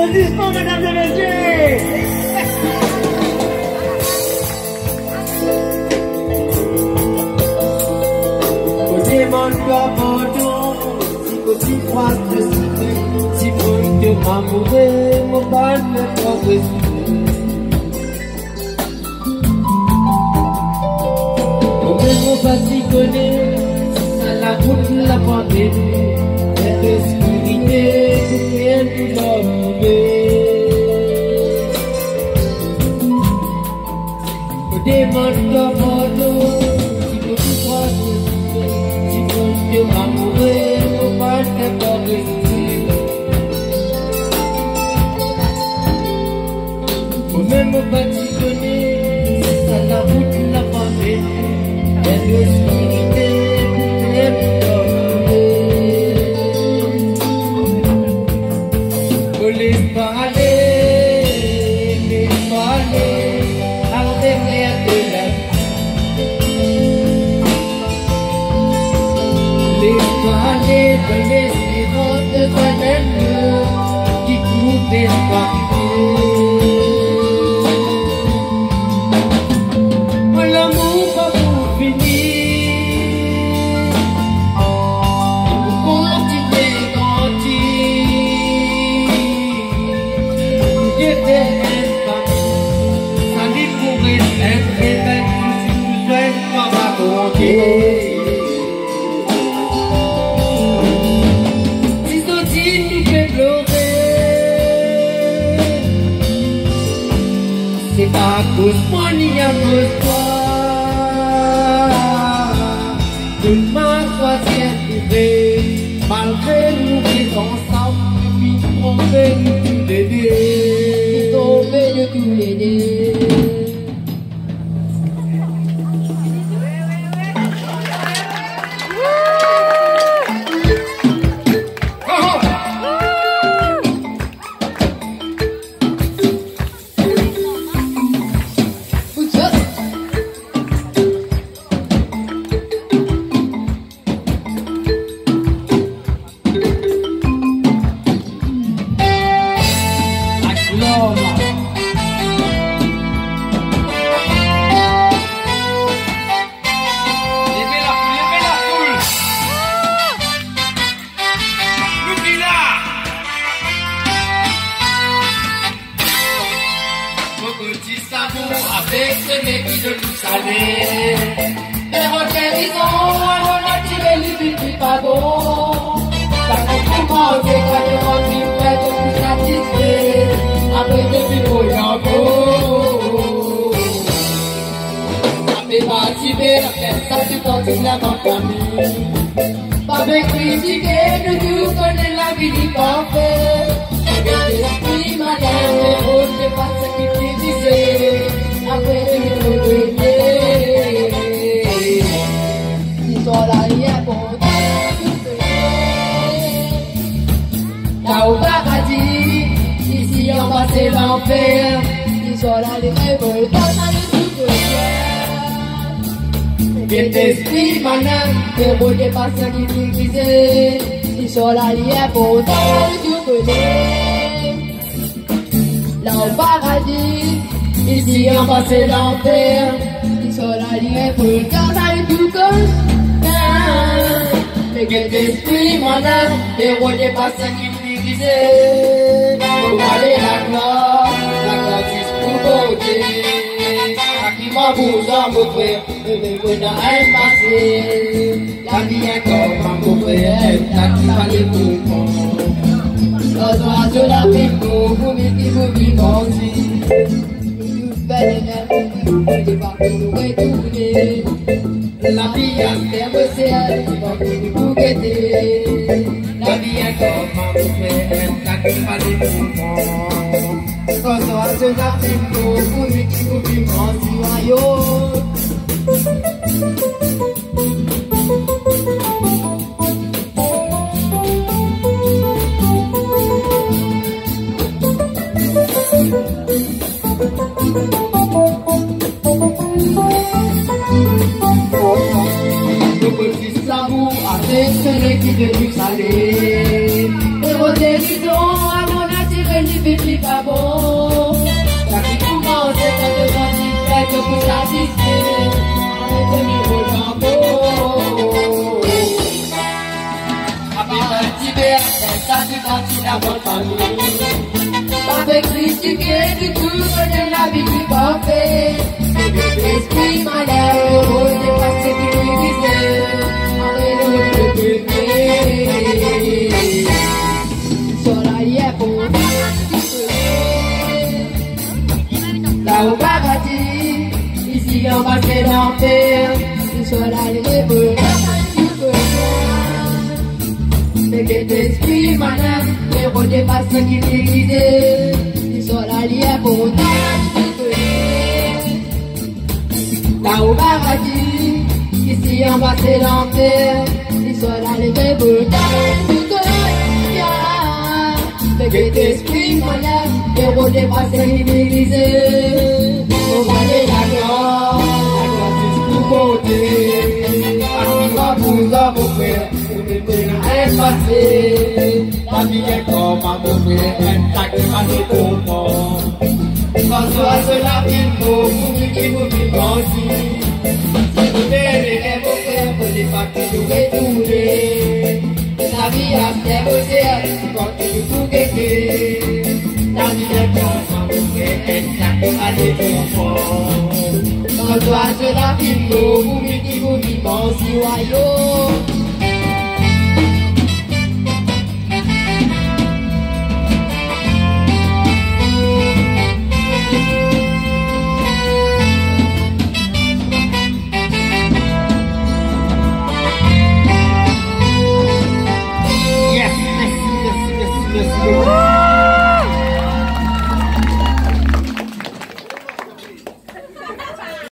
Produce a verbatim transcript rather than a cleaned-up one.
applaudissements, mesdames et messieurs. Au demande pas pardon, si possible, croise de souffrir, si vous ne m'amourez, mon pas ne pas résoudre. Mon passé connaît, à la route la pandémie, cette obscurité, rien ne l'a trouvé. On demande pas pardon, si vous vous croisez, si vous ne m'amourez, mon pas ne pas résister. Au même passé connaît, à la route la pandémie. L'obscurité, rien ne l'a trouvé. Oh, laisse pas aller, laisse pas aller, avec rien de la vie. Laisse pas aller de l'espérance de ton amour qui couvre l'espoir. Si Soti nous fait pleurer, c'est pas à cause moi ni à cause toi. Tout ma choisi à trouver, malgré nous vivons ensemble, puis tomber de tous les deux, tomber de tous les deux. Avec ce mec qui de tout salé, mais requérissons, on a tiré les buts du pavot. Par contre, comment on fait quand on rentre, prêt de plus satisfait, après depuis Boyambo. Mais pas si bien, ça tu continues à m'enfermer. Pas me critiquer, nous tous connaissons la vie du parfait. Avec l'esprit malin, mais on ne pas ce qui t'est disé. Après tu me connais, ils sont là rien pour là au paradis, ici en bas c'est l'enfer. Ils sont là les révoltants, ça ne tout que bien d'esprit malin, mais on n'est pas ce qui t'est disé. Ils sont là rien pour tu connais. Là au paradis, ici en bas c'est l'enfer. Ils sont là liés pour le cœur dans tout comme mais quel esprit malin, les rois n'est pas ça qui me divisait. Pour aller la gloire, la gloire c'est pour beauté. À qui m'a besoin mon frère, mais mes bonheurs est passé. La vie est comme mon frère, la qui fallait pour moi. Quand on a de la vie pour vous, mais qui vous vivons aussi. La vie à terme c'est elle qui va vous guetter. La vie est comme un frère, la qui va les mouvements. Quand on a de la vie pour vous, mais qui vous vivons si royaume. Avec ce qui de plus salé, et vos dérisions à mon attiré du petit pas bon. La qui commence quand je vois si fait que vous satisfait. Avec un nouveau jambon. Après un petit verre, ça tu continues à votre famille. Avec critiquer du tout, de la vie qui va faire. L'esprit malheureux, n'est pas sécurisé. Avec le bébé. Soleil est pour là au paradis, ici en bas c'est l'enfer. Le soleil est pour mais que t'esprit malin, les rois dépassent qui t'égrisent. Le soleil est pour là au paradis, ici en bas c'est l'enfer. Le soleil est pour mais que t'esprit malin, les rois dépassent qui t'égrisent. On va aller d'accord, d'accord c'est tout beauté. Arriva pour un beau frère. Elle passée, la vie est comme un mauvais, un tac de mané pour moi. François se la ville pour vous qui vous vivez aussi. Si vous verrez les beaux frères, vous n'êtes pas que vous retournez. La vie a bien bossé, quand tu vous guettez. La vie est comme un mauvais, un tac de mané pour moi. François se la ville pour vous qui vous vivez aussi, royaume.